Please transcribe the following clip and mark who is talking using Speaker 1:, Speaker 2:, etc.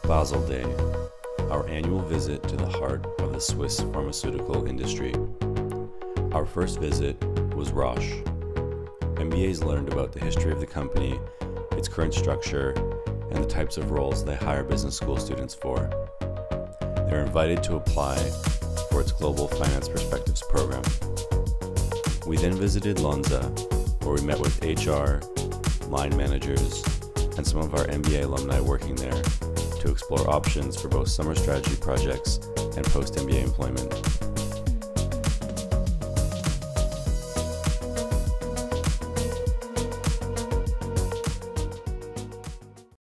Speaker 1: Basel Day, our annual visit to the heart of the Swiss pharmaceutical industry. Our first visit was Roche. MBAs learned about the history of the company, its current structure, and the types of roles they hire business school students for. They were invited to apply for its Global Finance Perspectives program. We then visited Lonza, where we met with HR, line managers, and some of our MBA alumni working there to explore options for both summer strategy projects and post-MBA employment.